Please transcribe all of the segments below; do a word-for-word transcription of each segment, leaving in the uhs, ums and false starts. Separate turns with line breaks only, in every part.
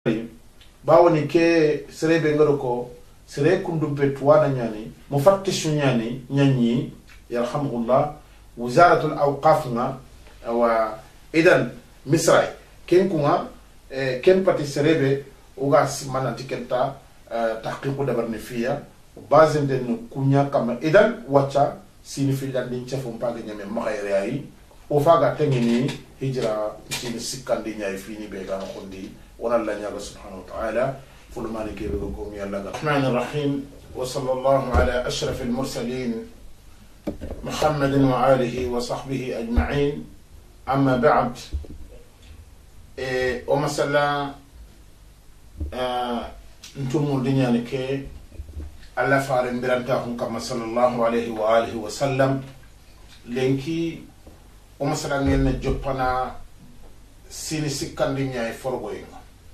bawoni ke serebe ngaro ko sere kundumpe tuwana nyani mufattishu nyani nyanyi yarhamuhullah wizaratul awqafna wa idan misrai ken kunga ken pati serebe uga simana tikenta tahqiqu dabarni fiya bazin den kunya kama idan wacha sini filan din chefum paga nyame magayre ay o faga tengini hijra sini sikandi nyay fini be ga khondi ونال الله نيابه سبحانه وتعالى فل مالك يبقوم يلا الرحمن الرحيم وصلى الله على أشرف المرسلين محمد وآله وصحبه أجمعين أما بعد إيه ومسلا انتم الدنيا نكي الله فارم برانتاهم كما صلى الله عليه وآله وسلم لنكي ومسلا نينا جبنا سيني سكان دنيا يفرغوين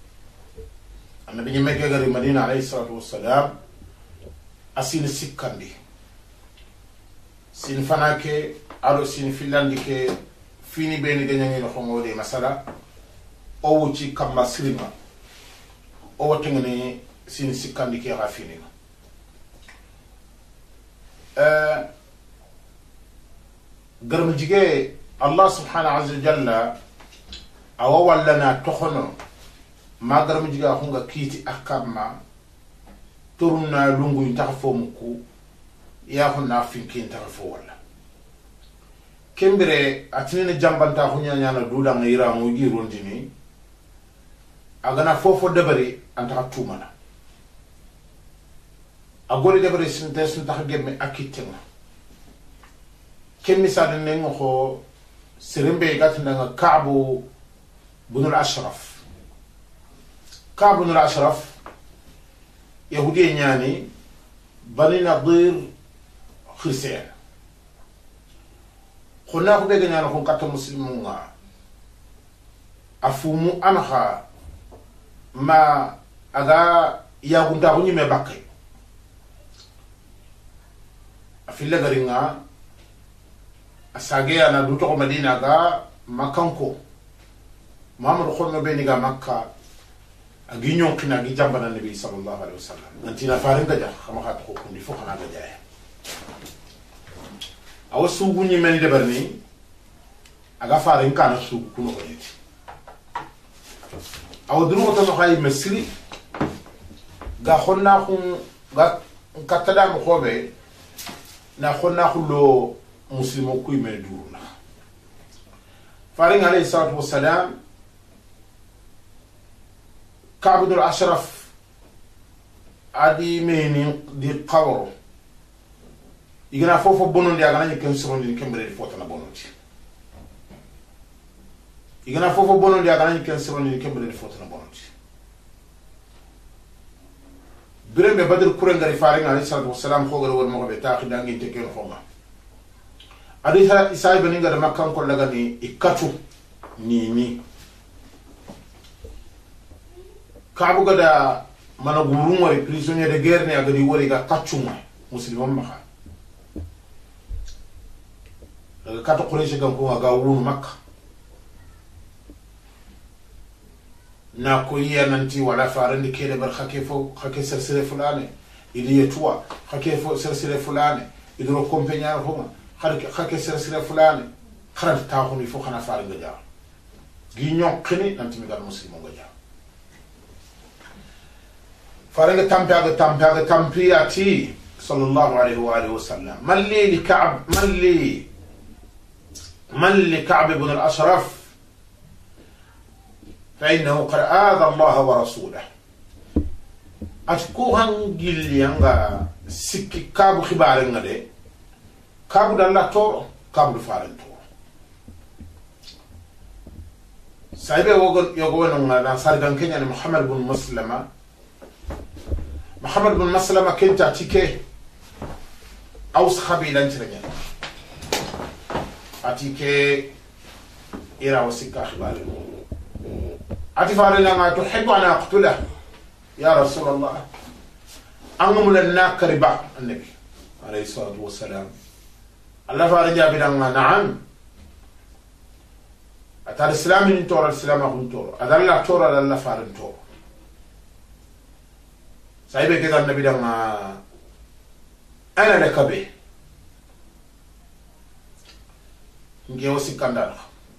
النبي مكة غير المدينة عليه الصلاة والسلام أسين سكاندي سين فناك أو سين فيلاندي كي فيني بيني جنيني نخمودي مثلا أو شيء كم مسلمة أو تغني سين سكاندي كي غافيني أه غرم جيجي الله سبحانه عز وجل أول لنا تخنو ما غرم جيغا خونغا كيتي احكام تورنا لونغو ينتخفو مكو يا خنا فينكين تخفو ولا كمبري اتنين جامبانتا خونيا نانا دودا غيرا مو جيرونديني اغنا فوفو دبري انتا تومانا اغولي دبري سنتس نتا خيمي اكيتنا كمي ساد نينغو خو سيرمبي غاتنا كعبو بن الاشرف كعب بن الأشرف يهودي يعني بني نضير خرسان خلنا خو بيغنا نكون كات مسلمون افومو انها ما اغا ياغونتا هوني مي باكاي افيلا غارينغا اساغي انا دوتو مدينه غا مكانكو محمد خلنا بيني غا مكه aginyon kina gi jambana nabi sallallahu alaihi wasallam nantina farin gaja xama xat ko kundi fo xana gaja ya aw sugu ni mel de barni aga farin kana sugu kuno ko yiti aw duru ko to xay mesri ga xonna xum ga katada mo xobe na xonna xulo muslimo kuy mel duruna farin alayhi salatu wassalam كعب بن الأشرف عادي ميني دي قورو يغنا فوفو بونون دي اغنا يكن سرون دي كمبري فوتنا بونون دي يغنا فوفو بونون دي اغنا يكن سرون دي كمبري فوتنا بونون دي بريم بدر كورن غري فارين عليه الصلاه والسلام خوغر ور مغبي تاخي دانغي تكين خوما ادي اساي بني غدا مكان كو لغاني اكاتو ني ني كعبو غدا مانا غورون وري بريزونير دي غير ني اغدي وري غا كاتشوما مسلمون مخا كاتو قريش غان كو غا وون مكه ناكو يا ننتي ولا فارندي كيده بر خكيفو خكي سرسره فلانه إلي يتوا خكيفو سرسره فلانه يدرو كومبانيار هما خكي سرسره فلانه خرج تاخوني فو خنا فارنغا جا غي نيو خني نانتي ميغال مسلمون غا فارغ تامبيا تامبيا تامبياتي صلى الله عليه واله وسلم من لي لكعب من لي من لكعب بن الاشرف فانه قد آذى الله ورسوله اتكوهن جيليانغا سكي كابو خبارنغا دي كابو دالا تورو كابو فارن تورو سايبه وغن يغونغا دا سارغان كينيا محمد بن مسلمه محمد بن مسلمة كنت أتيكي أوس خبيلا انترنيا أتيكي إيرا وسيكا خبالي أتفاري لما تحب أن أقتله يا رسول الله أنهم لنا كربا النبي عليه الصلاة والسلام الله فارجا بنا نعم أتى الإسلام ينتور الإسلام أخون تور أدى الله تور أدى الله فارن تور saybe ke dan nabi danga ana le kabe nge o sikandala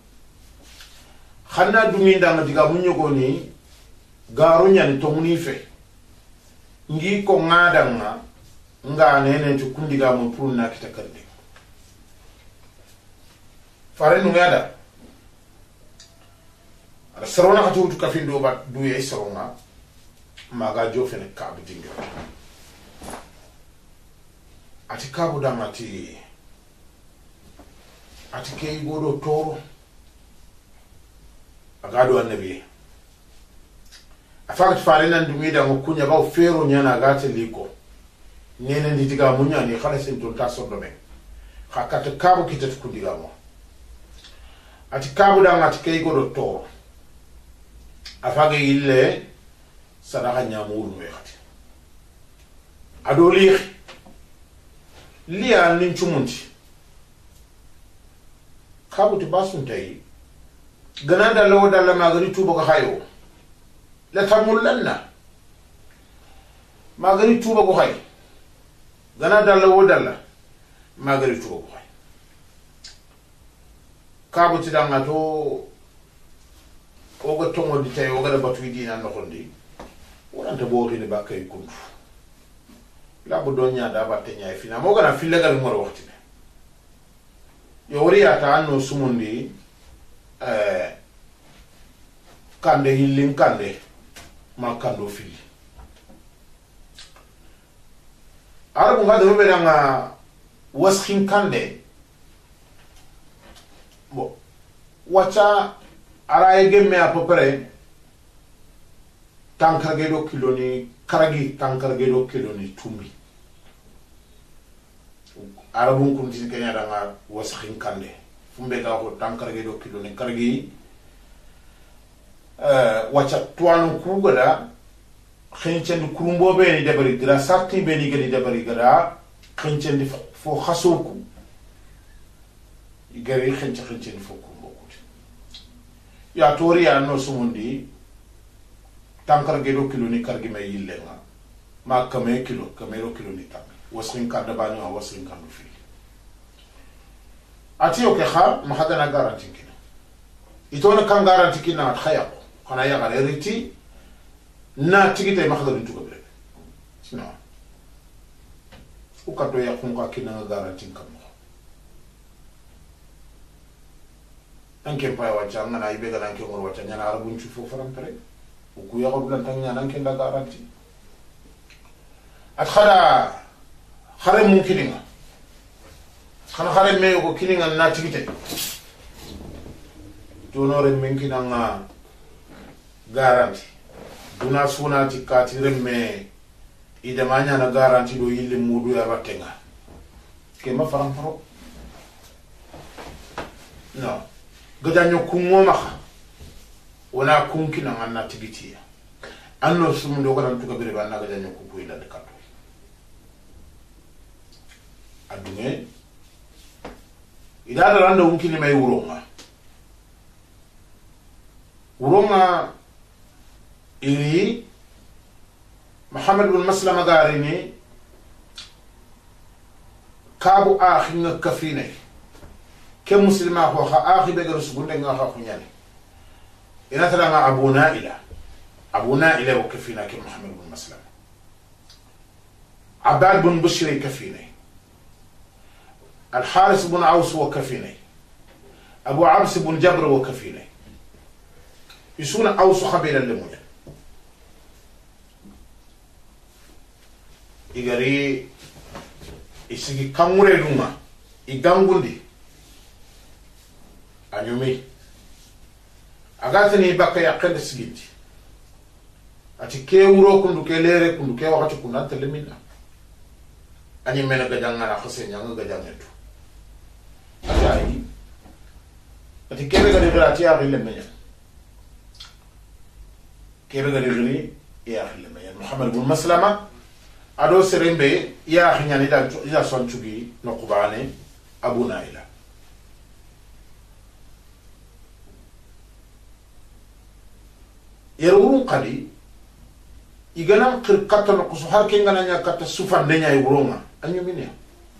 xanna dumi danga diga mu ñogoni garu ñani to muni fe ngi ko ngadanga nga nene to kundiga mu pour na kita karde fare nu ngada ala sarona ka tutu kafin do ba duye sarona maga jo fene ka bu dinga ati kabu danga ti ati kay godo toro agado annabi afaka fare nan dumi da mu kunya ba fero nyana gate liko nene ndi diga munya ni xale sen ton ta sodo me xakata kabu kitat ku diga mo ati kabu da ngati kay godo toro afaka ille sadaka nyamuru me xati ado li liya nin chumunti kabu ti basun tay gananda lawo dalla magari tuba ko hayo la tamullanna magari tuba ko hay gananda lawo dalla magari tuba ko hay kabu ti danga to o go tongo di tay o ga batu dina no xondi wonanta bo xini bakay kuntu la bu donya da batte nyaay fina mo gana fille gal mo waxti yo wori ata anno sumundi eh kande hilin kande ma kando fili arabu ngado be nga waskhin kande bo wacha araye gemme a peu près tankarge do kiloni karagi tankarge do kiloni tumbi arabu kun tin kenya da nga waskhin kande fumbe ga ko tankarge do kiloni karagi euh wacha tuanu kugada xencendi kurumbo be ni debari gra sarti be ni gadi debari gra xencendi fo xasoku igari xence xencendi fo kurumbo ko ya tori ya no sumundi tankar ge do kilo ni kargi may yille nga ma kame kilo kame ro kilo ni tam wasrin ka da bani wa wasrin ka do fi ati o ke kha ma hada na garanti kina itona kan garanti kina khaya xana ya gale riti na tigite ma xadarin tuko bele sino u ka to ya khun ka kina garanti kam anke pa wa changa na ibe galan ke ngor wa chanya na arabun chu fo faram pare u ku ya ko bulan tanya nan ke da garanti at khada khare mun kininga khana khare me ko kininga na tigite to no re men kinanga garanti duna suna ti katire me ida manya na garanti do yille mudu ya batenga ke ma faram paro no gajanyo kungo maka wala kunki na anna tigiti anno sumundo garan tuka bere banna gajanyo kunko ila de kato adume ida da randa unki ni mai uronga uronga iri Muhammad bin Maslama garini kabu akhinga kafine ke muslima ko ha akhi be gar sugunde nga ha kunyani ina tara nga Abu Naila Abu Naila wa kafina ke Muhammad bin Maslama Abad bin Bushri kafine الحارس بن عوس وكفيني أبو عبس بن جبر وكفيني يسون عوس خبيلا لمولا igari isigi kamure dunga igangundi anyumi agatani baka yakende sigiti ati ke wuro kundu ke lere kundu ke wakati kunanta lemina ani mena gajanga na khase nyanga gajanga tu ati ati kebe gadi grati ya gille menya kebe gadi gili ya gille menya Muhammad bin Maslama ado serembe ya khinyani da ila son chugi no kubane Abu Naila yerun qadi igana qir katta no kusu har ke ngana nya katta sufan de nya iwronga anyu minya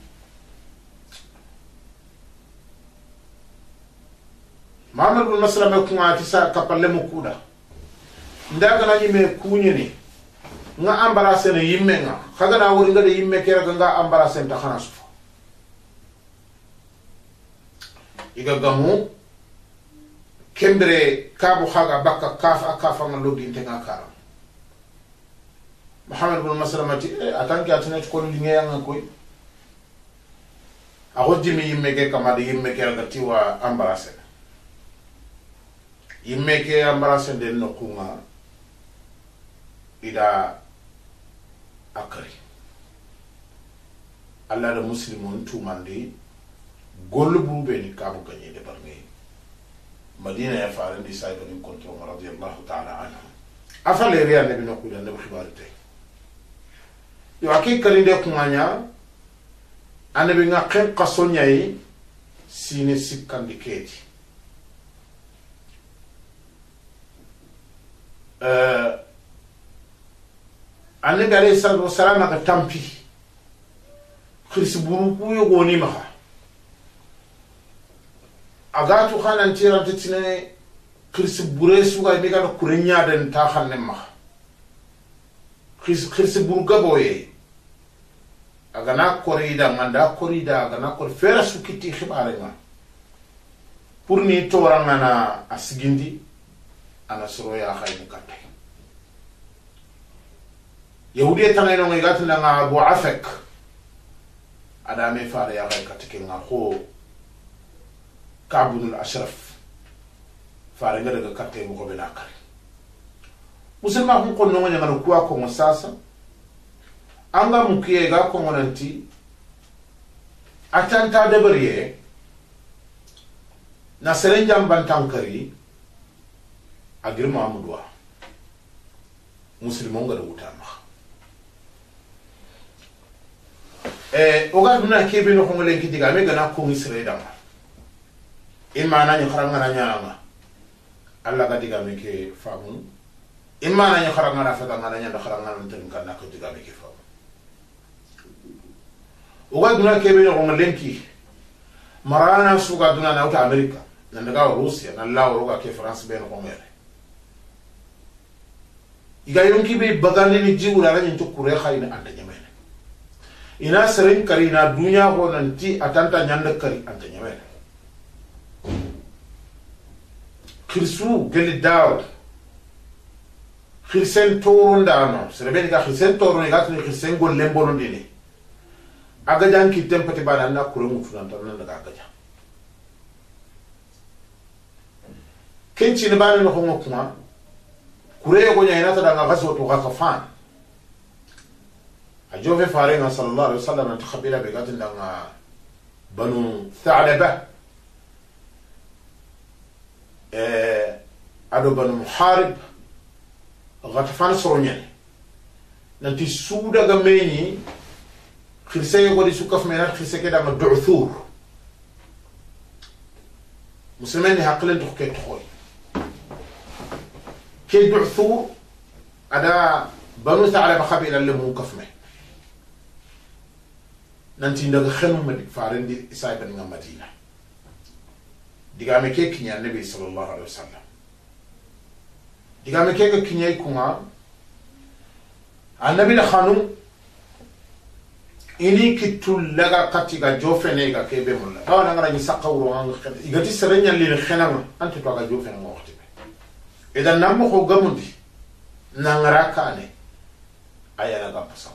Muhammad bin Maslama ko ngati sa kapalle mu kuda ndaga na yime kunyini nga embarrassé ne yimme nga xaga na wori nga de yimme kera nga embarrassé ta xana sufa iga gamu kembere kabu xaga bakka kafa kafa nga logi te nga karam Muhammad bin Maslama ti atanki atene ko li nga nga koy a hoddi mi yimme ke kama de yimme kera ga tiwa embarrassé yimme ke embarrassé de no kunga ida akari alla da muslimun tumandi gollu bube ni kabu ganye de barme madina ya faran di saydo ni kontro radiyallahu ta'ala anhu afale riya nabi no kuda nabi khibarite yo akikari de kumanya anabi nga ken qasonya yi sine sikandi keti euh annabi alayhi salatu wassalam aka tampi khirsi buru ku yogoni maha agatu khanan tirante tine khirsi bure suga mi kana kurenya den ta khanne maha khirsi khirsi buru gaboye agana korida manda korida agana kor fera sukiti khibare ma pour ni toranga na asigindi ana soro ya khaymu katte yahudi tangeno ngi gatna nga Abu Afek adame faare ya ray katike nga ko Kabul Ashraf faare nga daga katte mo ko be nakare musulma ko ko no ngana ko ko sasa anga mukiye ga ko ngonanti atanta de bariye na serenjam bantankari agirma amudwa muslimo ngada wutama eh oga duna kebe no ngole kidiga me gana ko misre dama imma nani kharanga na nyanga alla ga diga me ke famun imma nani kharanga na fata ngana nyanda kharanga na tan kan ko diga me ke famun oga duna kebe no ngole ki marana suga duna na uta america na ndaga Russia na lawo roga ke France be no ngere iga yonki be bagandi ni jiwura la nyi to kure khayna anda nyamene ina seren kari na dunya ko nanti atanta nyanda kari anta nyamene khirsu gel daw khirsen toro ndano serebe ga khirsen toro ni gatni khirsen gol lembono dini aga janki tempati bana na kure mutu nan tan daga aga kenci ne bana no ko kuma kure ko nyina ta daga gaso to Ghatafan ajofe farenga sallallahu alaihi wasallam ta khabila be gatin daga banu Tha'laba eh ado banu Muharib Ghatafan soronyen nanti suuda ga meñi khirse ko di sukaf menat khirse ke daga Du'thur muslimen ni haqlen to ke toy ke Du'thur ada banu Tha'laba khabila le mu kafme nanti ndaga xenu ma farendi Isa ibn Madina digame ke kinya nabi sallallahu alaihi wasallam digame ke kinya kunga annabi la khanum ini kitul laga katiga jofene ga kebe mulla tawana ngara ni sakawro ang igati serenya li xenama anti to ga jofene mo waxti idan nam ko gamundi nangara kane ayana ga pasam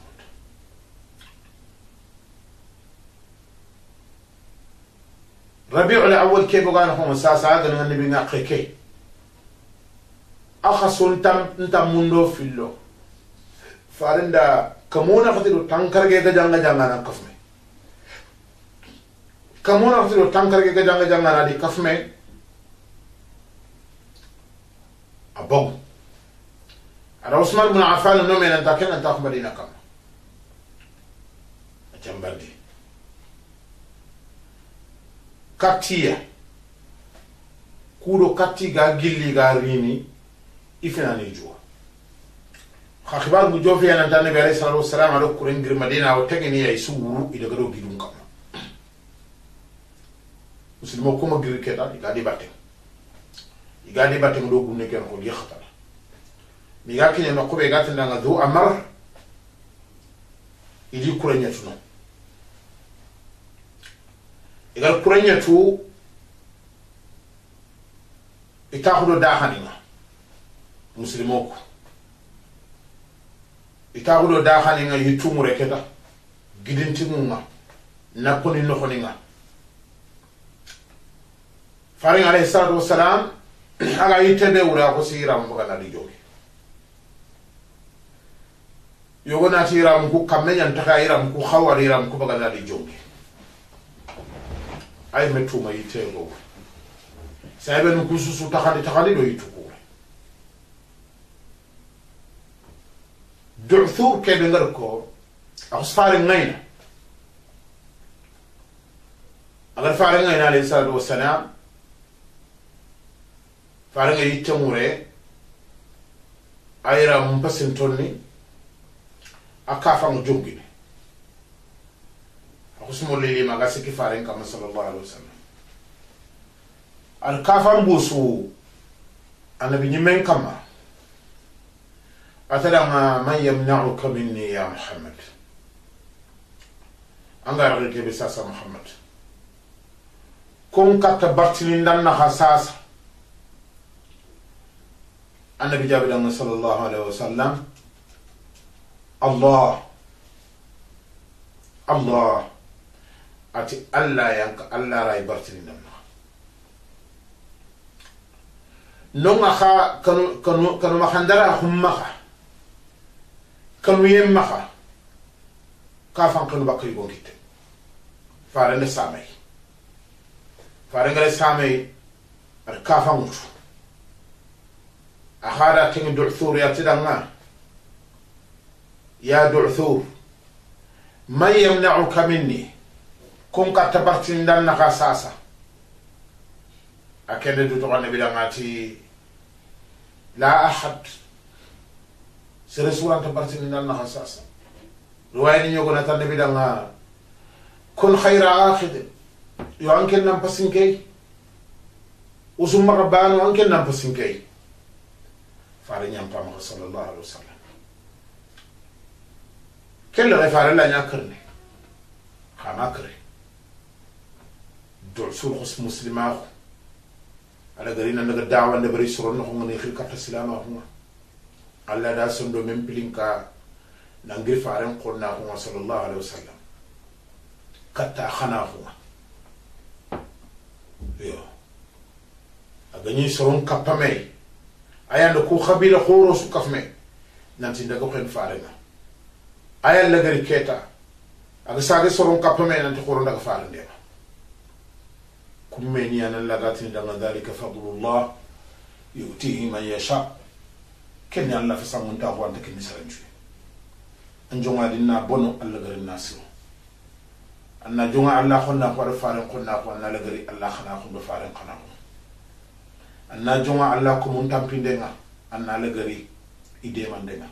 ربيع الأول كيف قال هم ساسا هذا النبي ناقيكي أخصون تام نتام مندو فيلو فارندا كمونا فتيلو تانكر جيجا جانجا جانجا نكفمي كمونا فتيلو تانكر جيجا جانجا جانجا نادي كفمي أبو على عثمان بن عفان النومي نتاكين نتاك مدينة كم أجنبردي katiya kudo kati ga gilli ga rini ifina ni juwa khibar mu jofi yana tan nabi alayhi salatu wassalam ado kuren gir madina o tegeni ay suuru ida gado gidum kam muslimo ko ma gir keta igadi batte igadi batte do gunne ken ko yakhata mi ga kinya no ko be gatin nga du amar idi kurenya tuno igal kurenya tu itahudo dahanima muslimo ko itahudo dahaninga yitumure keta gidintinga nakoni nohoninga faring alayhi salatu wassalam aga yitebe wura ko sira mo gana di jogi yogo na tira mo ku kamenya ntaka ira mo ku khawari ira mo ku bagana di jogi ay metuma yitengo sabe no kususu takali takali do yitukure du'thur ke bengar ko asfar ngayna agar far ngayna alayhi salatu wassalam far ngay yitemure ayra mum pasintonni akafa mo jongine akusmo lili magasi ki faren kama sallallahu alaihi wasallam al kafan busu annabi nyimen kama atala ma man yamna'uka minni ya muhammad anga rike be sasa muhammad kon katta bartini ndan na hasasa annabi jabidan sallallahu alaihi wasallam allah allah ati allah yanka allah ray bartini ndan nonga kha kanu kanu kanu makhandara humma kanu yemma ka fan kanu bakay go kitte faare ne samay faare ngale samay ar ka fan mutu ahara tin du'thur ya tidanga ya du'thur man yamna'uka minni kun ka tabartin dan na sasa akende du to nabi dangati la ahad sere suranta bartini nan na hasasa ruwaya ni ñogo na tan nabi danga kun khayra akhid yo anken nam pasinkay usum maqbanu anken nam pasinkay faare ñam pam sallallahu alaihi wasallam kelle refare la ñakarne xana kare do sul khus muslimahu ala garina ndaga dawa nde bari soro no ngani khil katta silama huma alla da sondo mem pilinka na ngir faaren qonna huma sallallahu alaihi wasallam katta khana huma yo agani soron kapame ayanda ko khabila khoro su kafme nanti ndaga xen faarena ayal la gari keta aga saga soron kapame nanti khoro ndaga faarende كمني أنا لقاتني لما ذلك فضل الله يؤتيه من يشاء كني الله في سامون تابو أنت كني سرنجي أنجونا لنا بنو الله غير الناس أن جونا الله خلنا قوار فارن قلنا قلنا لغير الله خنا خم بفارن قنا أن جونا الله كمون تامبين دنا أن لغير إدي من دنا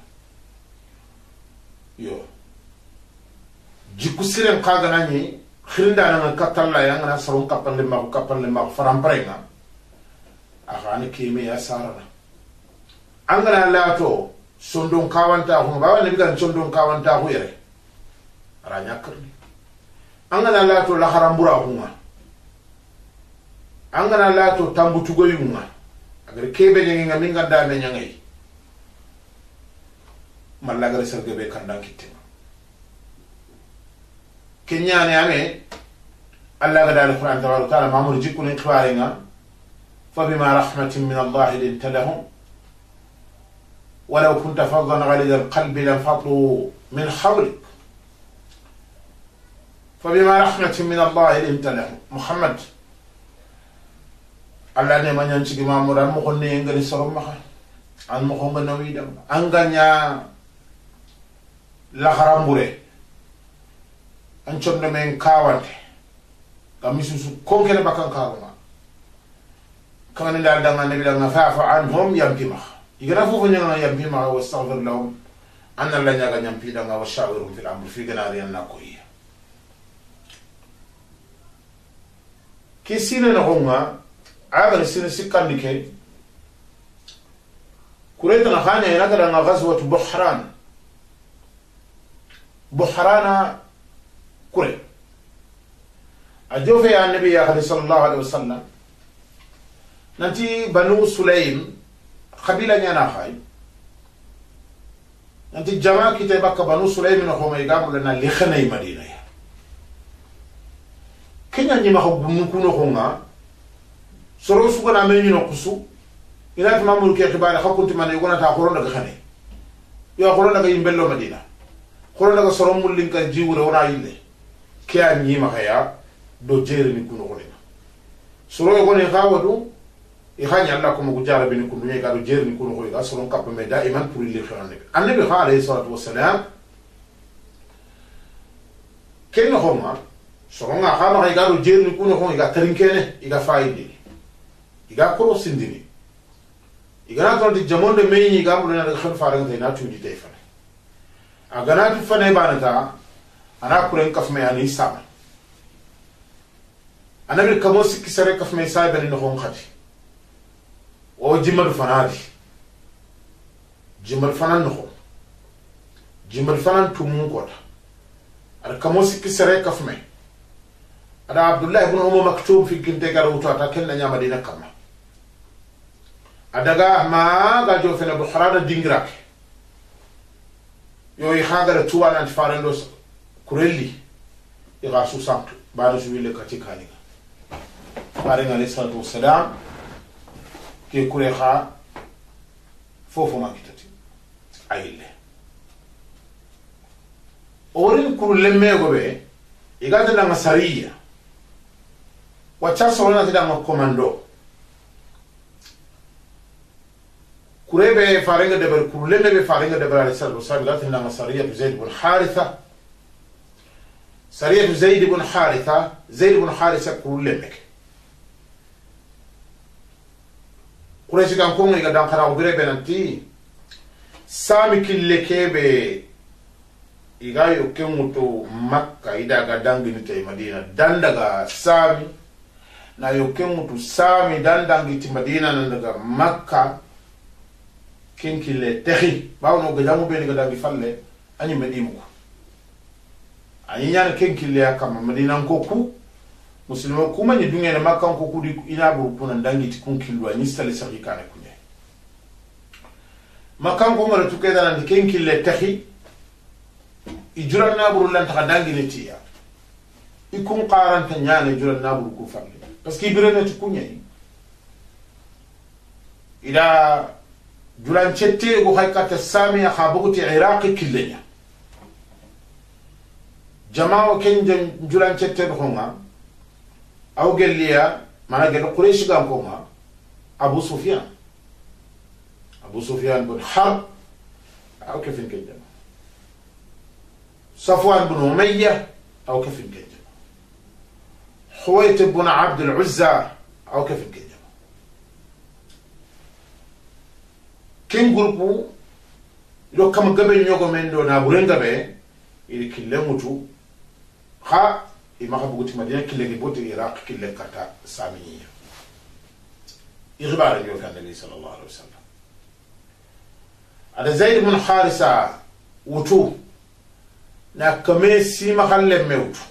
يو جيكو سيرن قاغناني khirinda na katalla yang na sarun kapal lima kapal lima faramprenga akani kimi ya sarana angana lato sondon kawanta ko bawa ne bigan sondon kawanta ko yere aranya kirni angana lato la harambura ko angana lato tambutu goyunga agar kebe ngi ngami nganda me nyangai malagare sergebe kandang kitima kenyane ame Allah gada al-Quran tabaraka ta'ala mamur jikun ikhwaringa fabima rahmatin min Allah linta lahum ولو كنت فظا غليظ القلب لانفضوا من حولك فبما رحمة من الله لنت لهم محمد الله ne manyan ci mamur am ko ne ngali sorom ma an mo ko ngana wi dem anganya la harambure an chonde men kawante kamisu su konkene bakan kawma kama ne dal danga ne bi danga fa fa anhum yampima igana fofu nyanga yampima wa astaghfir lahum anna la nyaga nyampi da nga washawirum fil amr fi ganari anna ko iya ki sine na honga aga sine sikandi ke kureta na khanya ina kada nga ghazwat buhran buhrana kure ajofe ya nabi ya sallallahu alaihi wasallam nanti banu sulaim qabila nyana khay nanti jama kite bakka banu sulaim no khoma igamu lana li khanay madina ya kenya nyima ko bunu kuno khonga soro su kana me nyino kusu ina ta mamul ke khibare hakunti man yugona ta khoron daga khane yo khoron daga yimbello madina khoron daga soro mullin ka jiwure wona yille kya nyima khaya do jere ni kuno khone soro yugone khawadu ikhanya Allah ko mu jara bin kunu ye garu jerni kunu ko ga soron kap me daiman pour li khane annabi alayhi salatu wassalam ken homa soron nga khama ga garu jerni kunu ko ga tarinkene iga faidi iga ko sindini iga na to di jamonde meyi ga mu na khal faran tay na tudi tay fane agana tu fane banata ana kuren kaf me ani sama annabi kamo sikki sare kaf me say ben no khon khati o jimal fanadi jimal fanan no jimal fanan tumun kota ar kamo sikki sare kafme ada abdullah ibn umma maktub fi kinte garu ta kenna nya madina kama adaga ma ga jo fena buhrada dingra yo yi khagara tuwa nan farando kurelli iga su santu ba da su wile katikani bare ngale salatu wassalam ke kure kha fofo makitati ayile orin kuru lemme gobe igata na masariya wacha sona tida ma komando kurebe farenga de ber kuru lemme be farenga de ber alisal wasabi gata na masariya zaid ibn haritha sariya zaid ibn haritha zaid ibn haritha kuru lemme Quraysh kan ko ngi gadan khara ubire benanti sami kille kebe igayo kemuto makka ida gadan gini tay madina dan daga sami na yo kemuto sami dan dangi ti madina nan daga makka ken kille tahi bawno gadan be ni gadan gi falle ani medimu ko ani nyana ken kille akama madina ko ku muslimo kuma ni dungene makkan ko kudi ina buru kuna dangi ti kun kilwa ni stale sahi kana kunye makkan ko ngara tukeda nan ken kille tahi ijura na buru lan ta dangi ne tiya ikun qaran ta nyane ijura na buru ku falle parce que birene ti kunye ila julan chette go haykata samiya khabuti iraqi killenya jamaa ken julan chette do nga aw gelliya mana gel quraish gam ko ma abu sufyan abu sufyan bin harb aw kefin kejja safwan bin umayya aw kefin kejja huwayt bin abd al-uzza aw kefin kejja ken groupe do kam gabe nyogo men do na burenga be ili kilemutu ha ima khabuti madina kille ke bote iraq kille kata samiya ikhbar yo kan nabi sallallahu alaihi wasallam ada zaid ibn harisa wutu na kame si mahalle mewtu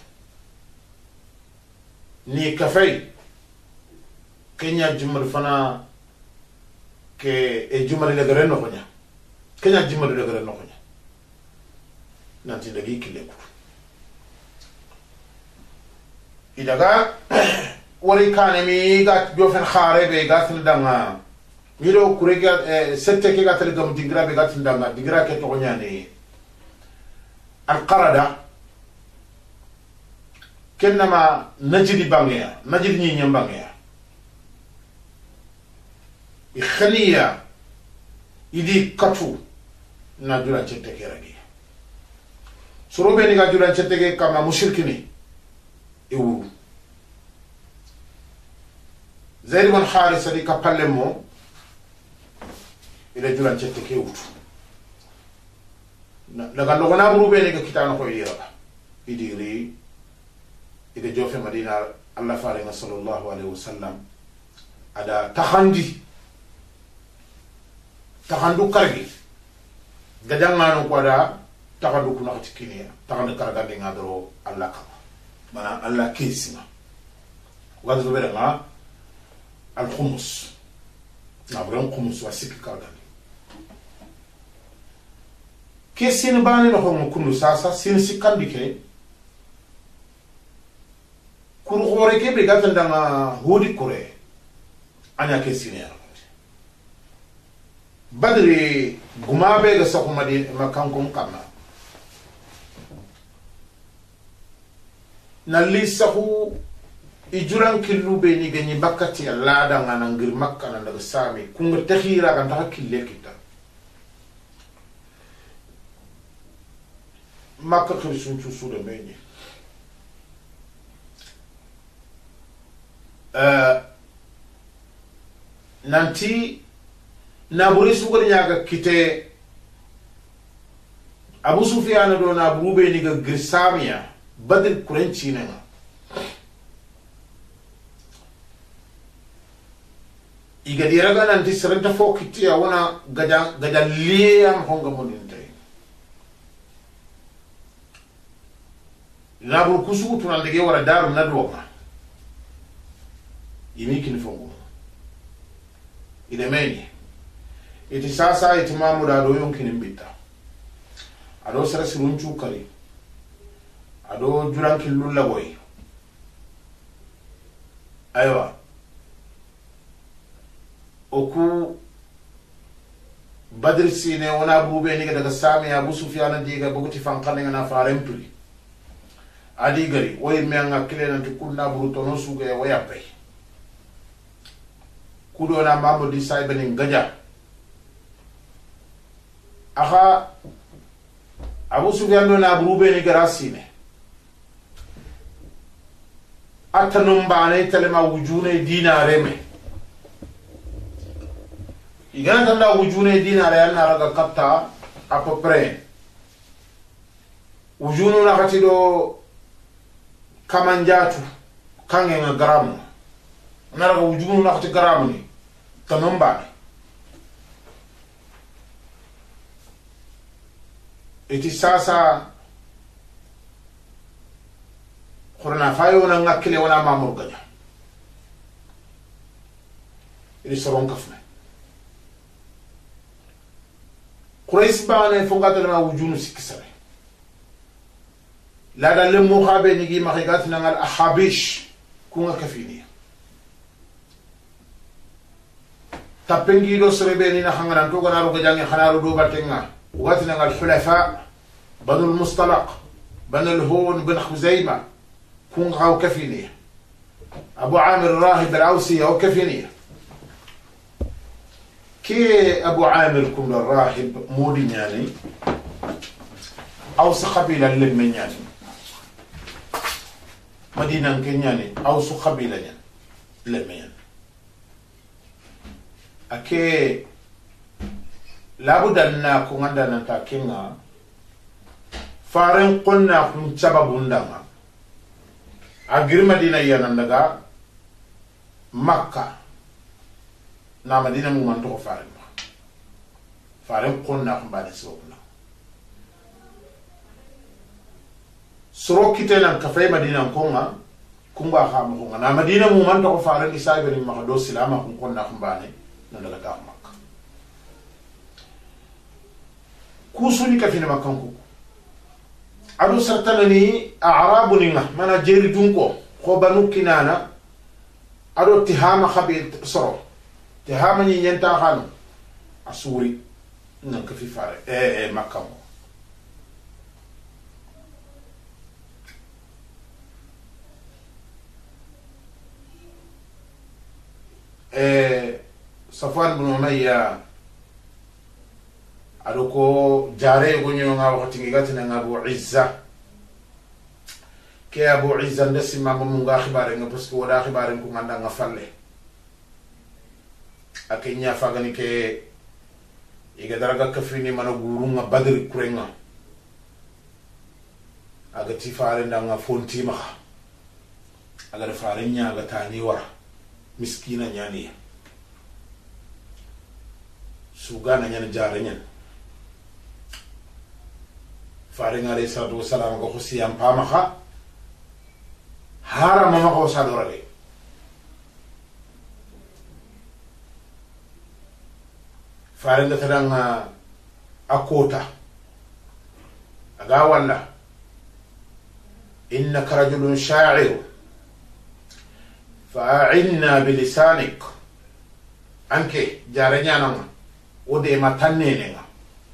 ni kafay kenya jumal fana ke e jumal le gare no konya kenya jumal le gare no konya nanti dagi kille ko idaga wari kane mi gat jofen khare be gat ndanga miro kurega sette ke gat gam dingra be gat ndanga dingra ke to nyane al qarada kenama najidi bangiya najidi ni nyambangiya ikhniya idi katu na dura chette ke ragi sorobe ni ga dura chette ke kama mushrikini ewu zaid ibn harisa di kapallemo ila julan cette ke wutu daga logona buru be ne ga kitana ko yira idiri ida jofe madina allah faringa sallallahu alaihi wasallam ada tahandi tahandu kargi gajangano ko ada tahandu kuna tikiniya tahandu karga de ngadro allah kama mana allah kesina wazro be nga al khumus na bran khumus wasik karga kesin bani no ko kunu sasa sin sikandi ke kuru gore ke be gatan danga hodi kore anya kesin ya badri gumabe ga sako madi makankum kama nalli sahu ijuran killu be ni ganyi bakati Allah da ngana ngir makka nan daga sami kunga takhira kan ta kille kita makka khirsun su su da beni euh nanti naburi sugar nyaga kite Abu Sufyan do naburu be ni ga girsamiya badr kurenci ne iga diraga nanti serenta fo kite ya wana gaja gaja liyam honga moninte naburu kusu tunan dege wara daru nadwa imi kin fongo ide meni iti sasa iti mamu da do yonkinin bitta ado sara sirun cukari ado jurankin lulla boy aywa oku badr sine wana bube ni daga sami Abu Sufyan diga bogoti fankane na farempri adi gari way me nga kilena to kunna buru tono suga ya waya pay kudo na mambo di saibani gaja aha Abu Sufyan do na buru ni garasine atanum bane telema wujune dinare me igana tanda wujune dinare yana raga katta à peu près wujunu na katido kamanjatu kange nga garamu na raga wujunu na kati garamu ni tanum bane iti sasa khurna fayo na ngakile wana mamur gaja iti soron kafna Quraysh bane fongata ma wujunu sikisare la dal mu khabe ni gi makhigat na ngal ahabish kunga kafini tapengi do srebe ni na hangaran to gana ro gajangi khanaru do batenga وقتنا الحلفاء بنو المصطلق بنو الهون بن خزيمة كون غاو كفينية أبو عامر الراهب العوسي أو كفينية كي أبو عامر كون الراهب مودي يعني أو سقبيلة لمن يعني مدينة كنياني أو سقبيلة يعني لمن يعني أكي لابد أن نكون عندنا تاكينا فارن قلنا كن سبب عندنا أجر مدينة ينندعا مكة نا مدينة ممانتو فارن فارن قلنا كن بعد سببنا سرو كتنا كفاية مدينة كونا كونغا خام كونغا نا مدينة ممانتو فارن إسحاق بن مخدو سلامة كن قلنا كن بعد نندعا تام كوسوني كفينا مكانكو أدو سرتنني أعرابني ما جيري دونكو خبانو كنانا أدو تهام خبيل صرو تهامني ينتا خانو أسوري نك في فارق إيه إيه مكانكو إيه صفوان بن أمية adoko jare gonyo nga wakati ngati na Abu Izza ke Abu Izza ndesi mama munga khibare nga parce que wada khibare ko nganda nga falle akenya fagani ke iga daraga kafini mana guru nga badri kurenga agati fare ndanga fonti maha agar fare nya ga tani wara miskina nyani sugana nyana jare nyen fare ngare sadu salam ko khusiyam pamaha hara mama ko sadorale fare nda tadanga akota aga walla innaka rajulun sha'ir fa'inna bilisanik anke jare nyanama ode matannene nga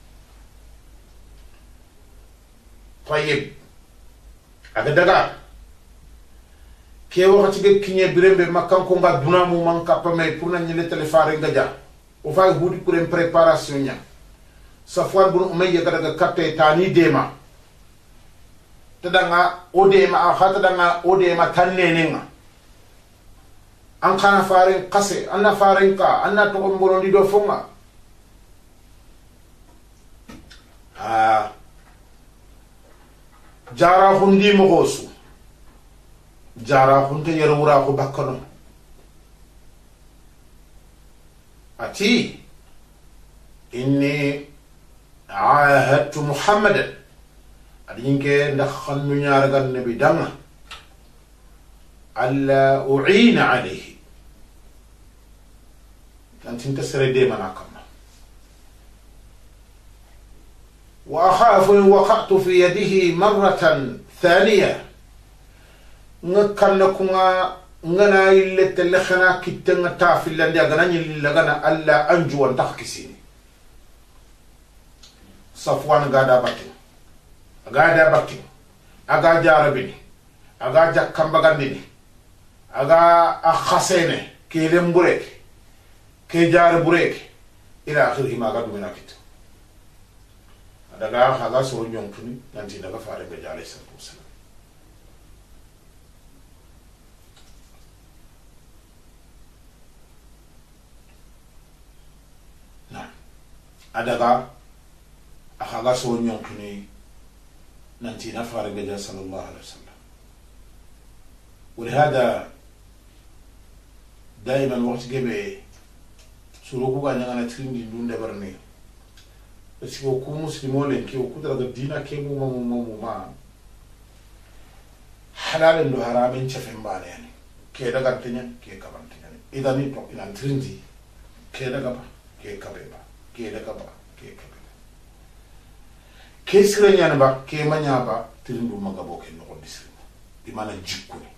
طيب aga daga ke wakati ge kinye birembe makan ko nga dunamu man kapame pour na nyele telefare ngaja o fa hudi pour une préparation nya Safwan bin Umayya daga katte tani dema tadanga odema khata danga odema tannene nga an kana fare qase anna fare ka anna to ngoro ndi do fonga ah jara hundi mo gosu jara hunte yer wura ko bakkano ati inni ahadtu muhammadan adinke ndakhanu nyaaraga nabi danga alla u'ina alayhi tantin tasre de manakam وأخاف إن وقعت في يده مرة ثانية نكنكما ngana ille telekhana kitanga tafilla ndia gana nyil lagana alla anju wa takhkisini Safwan gada batti gada batti aga jarabini aga jakamba gandini aga akhasene ke lemburek ke jar burek ila akhirih ma gadu menakit daga haga so nyonkuni nanti daga fare be jale sallallahu alaihi wasallam na adaga haga so nyonkuni nanti na fare be jale sallallahu alaihi wasallam ولهذا دائما وقت جبه سلوكه كان يعنى تريني دون دبرني بس هو كم مسلمون لكن هو كتر الدين كم مو مو مو ما حلال إنه حرام إن شفهم بالي يعني كذا قرتني كذا كبرتني يعني إذا نيتو إن أنترندي كذا كبا كذا كبا كذا كبا كذا كبا كيسرني أنا با كيما نيابا ترندو ما كبو كنو قديسرنا بمعنى جيكوني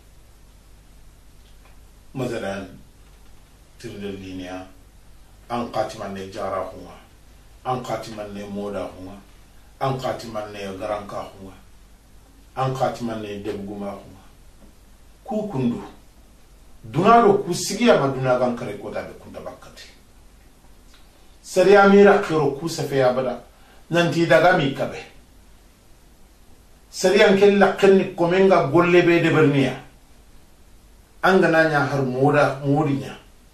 مثلا ترند اللينيا أنقاتي من نجارا هو أنقاتي من نمودا هو أنقاتي من نجارانكا هو أنقاتي من ندبغما هو كو كندو دونالو كوسيغيا ما دونا غانكري كوتا بكونتا باكاتي سريا ميرا كيرو كوسفيا بدا نانتي داغامي كابي سريا كيلا كني كومينغا غولي بي دبرنيا angana nya har moda modinya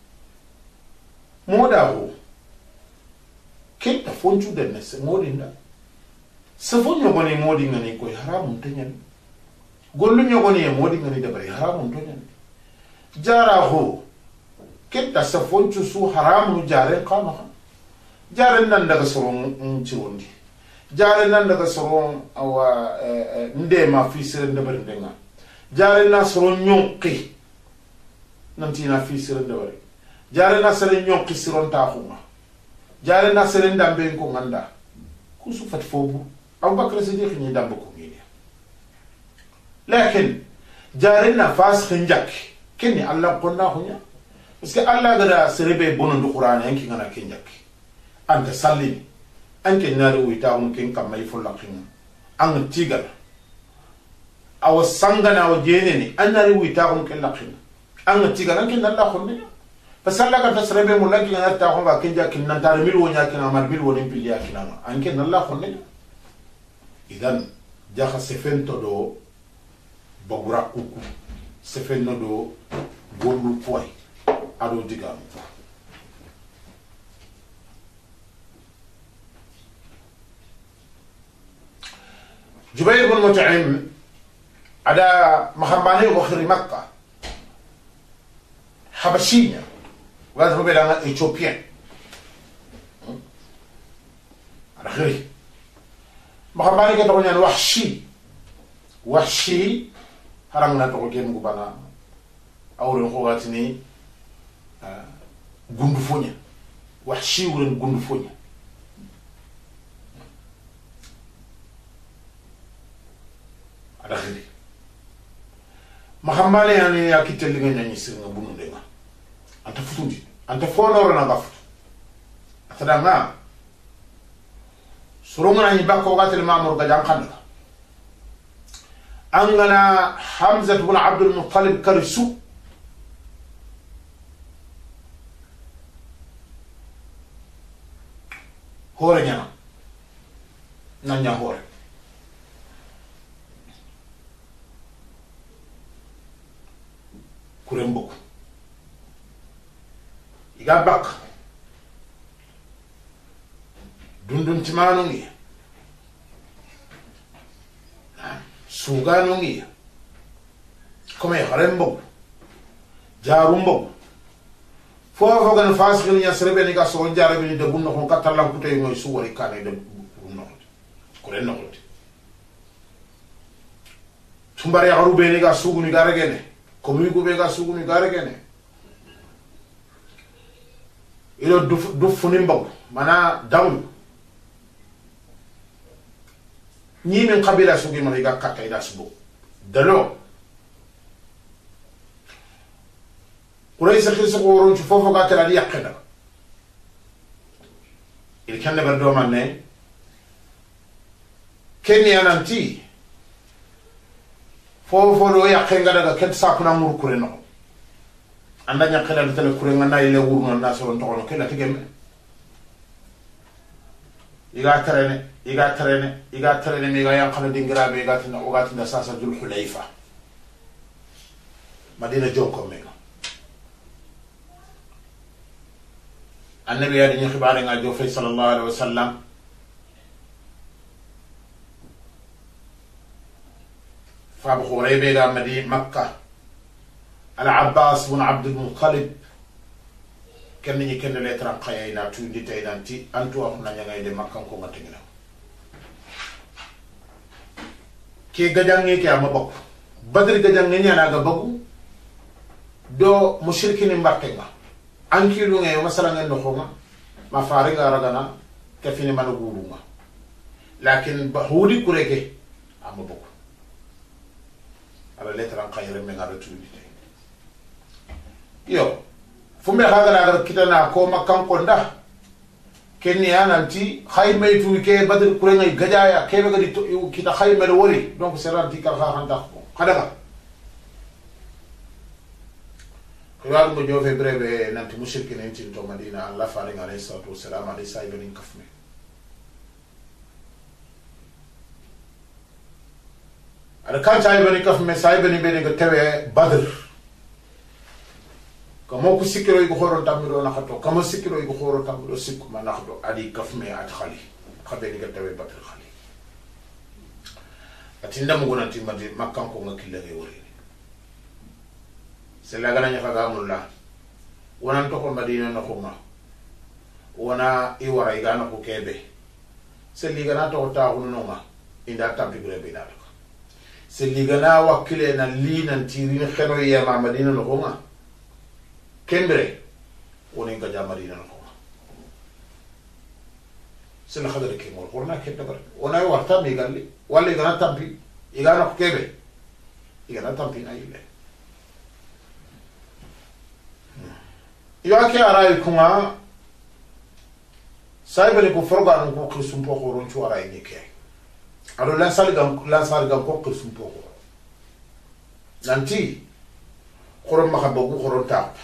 moda ho kenta fonchu de ne se modinda se fonyo goni modi ngani ko haramun tanyan gollu nyo goni modi ngani de bari haramun tanyan jara ho kenta se fonchu su haramun jare qama jare nan daga soron ciwondi jare nan daga soron awa nde ma fi sere de bari denga jare na soron nyonki nanti na fi sere ndawari jare na sere nyonki siron ta khuma jare na sere ndambe ko nganda kusu fat fobu Abu Bakr Siddiq ni dambe ko ngini lakin jare na fas khinjak kenni Allah qonna hunya parce que Allah gada sere be bonon du Qur'an yanki ngana kenjak anta sallini anke nari wita on ken kamay fo laqina an tigal aw sangana aw jeneni anari wita on ken laqina an tiga nan kin Allah khonni fasalla ka tasrabe mulaki na ta ko ba kin ja kin nan tar mil wonya kin amal bil wonin bil ya kin an kin Allah khonni idan jaha sefen to do bagura kuku sefen no do golu poy ado diga Jubayr bin Mut'im ada mahambane ko khiri makka habashinya wala ko be da Ethiopian ada khiri mahambane ke to nyan wahshi wahshi harang na to ko gem bana awre ko watini gundu fonya wahshi wuren gundu fonya ada khiri mahambane yani yakitelli nga nyanyi sirnga bunu denga anta futundi anta fonoro na gafutu atadanga surunga ni bakko gatel mamur ga jankanda angana Hamza ibn Abdul Muttalib karisu hore nyana nanya hore kurembok iga bak dundun timanongi suganongi kome harembok jarumbok fofo gan fasgil nya serebe ni ga so jarabe ni de bunno ko katalan ko tay moy suwari kane de bunno ko len no tumbare arube ni ga sugu ni garagene komi ko be ga sugu ni garagene ilo du du funimbo mana dawn ni min qabila sugi ma ga katta ida subu dalo quraysh khis qurun fofo ga tala di yakena il kanne bardo manne kenni ananti fofo do yakenga daga ket sakuna mur kureno anda nyakela tele kurenga na ile wurno na so to no kela tigeme iga tarene iga tarene iga tarene mi ga yankala dingirabe iga tinna o ga tinda sasa dul hulayfa madina jonko mega annabi ya di xibaare nga jo fay sallallahu alaihi wasallam fa bu khuraybe ga madi makkah العباس بن عبد المطلب كان ني كان لي تران خاينا تو دي تاي دانتي انتو اخنا نياغي دي مكان كو غاتينا كي غادانغي كي اما بوك بدر غادانغي نيانا غا بوكو دو مشركين مباركينغا انكي لو غي مثلا نين نخوما ما فارغا رغانا كفيني مانو غولوما لكن بهودي كوريكي اما بوك على لي تران خايره مي غادو تو دي yo fumbe khagara gar kitana ko makkan ko nda kenni ananti khayme tu ke badr kurenga gadaya ke be gadi kita khayme do wori donc seranti kal kha khanda ko khadaga khawar mo jofe brebe nanti mushrikin enti to madina allah faali alayhi salatu wassalam alayhi sayyidin kafme ala kan sayyidin kafme sayyidin be de tewe badr kamo ku sikiro yi ko xoro tamiro na xato kamo sikiro yi ko xoro tamiro sikku ma naxdo adi kafme at khali xabe ni ga tawe batr khali atinda mo gonanti madi makkan ko ngakilla ge wori se la gana nya faga mulla wonan to ko madina na ko ma wona i wara igana ko kebe se li gana to ta hunno ma inda tampi gure be na to se li gana wakile na li nan tirin xeno ya ma madina no ko ma kembere woni ga jamari nan ko sel khadar ke mo korna ke tabar wona warta mi galli walla igana tampi igana ko kebe igana tampi ayile yo ake aray kuma saybele ko forga ko khrisum po ko ron chu aray ni ke ado la salgam la salgam ko khrisum po ko nanti khorom ma xabo ko khoron tap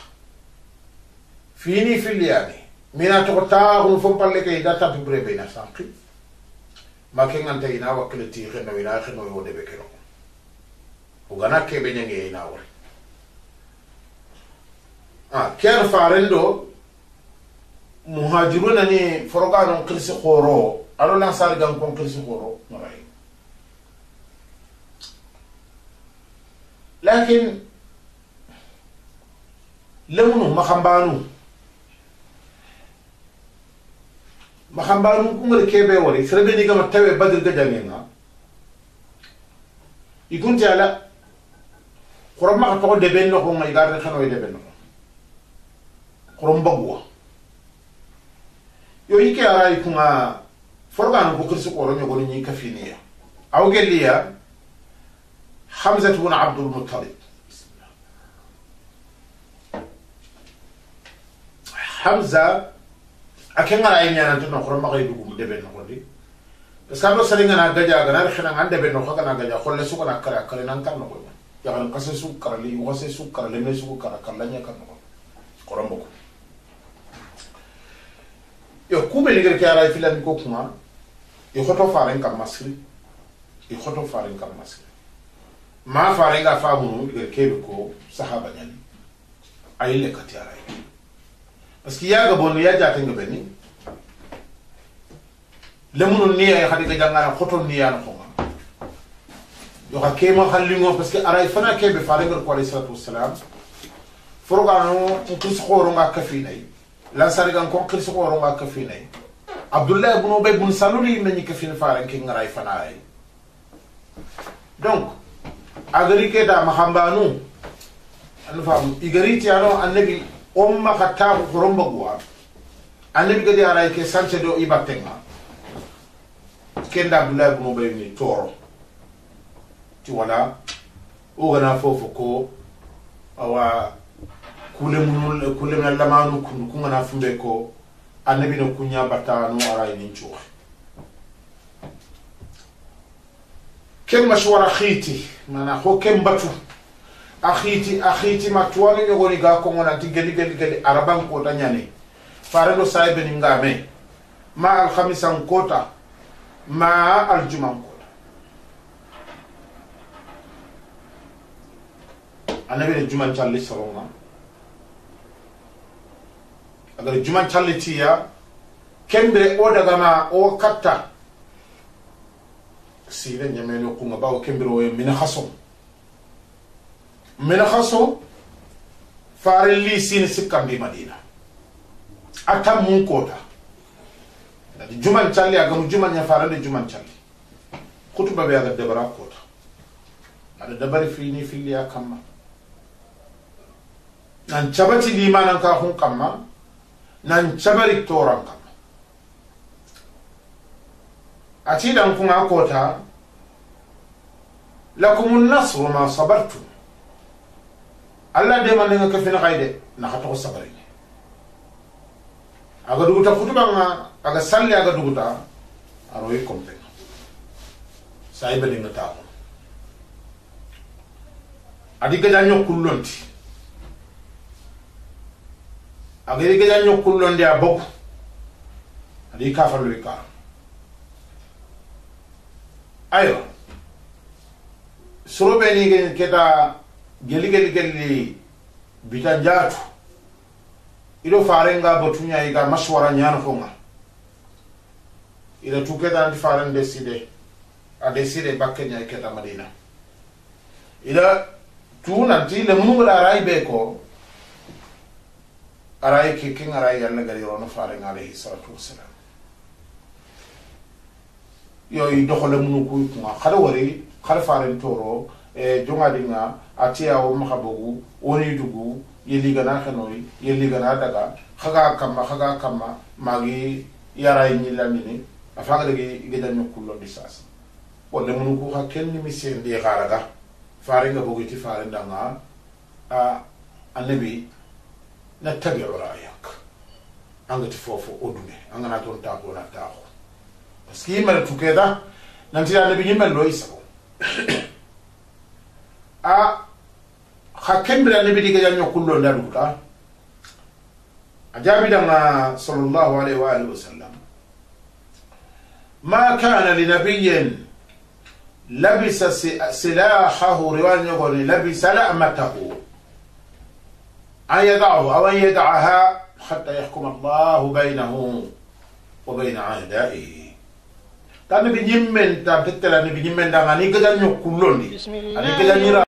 fini filiani mina to ta ko fo palle kay data bi brebe na sanki ma ke ngante ina waklati xeno ina xeno yo de bekero o gana ke be nyange ina wor ah ker farendo muhajiruna ni forogano kirsi khoro alo la sal gam kon kirsi khoro maray لكن لمنو مخمبانو مخمبانو كونغ كيبي وري سربني كما تاوي بدر جانينا يكون تعالى قرب ما تقول دبن نكون ما يقارن خنوي دبن قرب بقوا يو يكي أراي كونغ فرقان كو كرسو قرن يقول ني كفينيا أو قال لي حمزة بن عبد المطلب حمزة أكين على عيني أنا تنا خرم ما غيدوم دبنا خلي بس كانوا سرينا نعجا أنا رخنا عند دبنا خا كنا نعجا خل سوق أنا كرا كرا نانكر نقول يا كان قصة سوق كرا لي وقصة سوق كرا لمن سوق كرا كلا نيا كنا نقول خرم بكو يو كوبي نيجر كيارا يفيلان كوكما يخطو فارين كم مصري يخطو فارين كم مصري ما فارين كفامو نيجر كيبكو صحابة يعني أيلة كتيارا parce que yaga bonu ya jate ngabeni lemunu niya ya khadi ga jangana khoton niya no khoma yo ka kema khallingo parce que aray fana kebe faare ngor ko alayhi salatu wassalam forgano tus khoro nga kafinay la sarigan ko khirsu khoro nga kafinay abdullah ibn ubay ibn saluli men kafin faare ngi ngaray fana ay donc agari ke da mahambanu anu fam igariti ano annabi umma khattabu khurumba gwa annabi gadi aray ke sanche do ibatenga kenda abdullah ibn ubay ni toro ti wala o gana fofo ko awa kulemul kulemul lamanu kun kun na fumbe ko annabi no kunya batano aray ni chuwa kem mashwara khiti mana ho kem batu akhiti akhiti matwani nyogoni ga ko ngona tigeli geli geli araban ko tanyane farelo saibe ni ngame ma al khamisan kota ma al juman kota anabi de juman challi salonga agar juman challi tiya kembre o daga ma o katta sire nyameno ko ngabaw kembre o mina khasom من خاصو فارلي سين سكان دي مدينة أتم من كوتا جمان تالي أقام جمان يفارل جمان تالي كتب بيا الدبرة كوتا هذا دبر فيني في اللي أكمل نان شبتي لي ما نكاهون كمل نان شبري توران كمل أتيد أنكم أكوتا لكم النصر ما صبرتم Allah de man nga kafina kayde na khato sabari aga duguta kutuba nga aga salli aga duguta aroy kompe sayba ni ngata adi gaja nyokullonti aga ri gaja nyokullondi abok adi kafalu ka ayo sorobe ni keta geli geli geli bitan jatu ido farenga botunya iga mashwara nyana fonga ida tukeda anti faren decide a decide bakkenya iketa madina ida tu nanti le munu la rai beko arai ke king arai yalla gari rono farenga alayhi salatu wassalam yo i doxole munu ku kuma khada wari khada faren toro e jonga dinga atia o makabogu woni dugu yeli gana khanoi yeli gana daga khaga kamma khaga kamma magi yara ni lamini afaga degi gedan nokullo disas wala munu ko ha kenni misen di kharaga faringa bogu ti farinda nga a annabi na tabi rayak angati fofo odume angana ton ta ko na ta ko parce que mal tukeda nanti annabi nyimel lo isa a khakembra nabi diga janyo kullo ndaruka ajabi danga sallallahu alaihi wa alihi wasallam ma kana li nabiyyin labisa silahahu riwan yaqul labisa la'matahu ayadahu aw yad'aha hatta yahkum Allah bainahu wa bain a'da'ihi tan bi nyimmen ta tetela ni bi nyimmen danga ni ga janyo kullo ndi ani ga janyo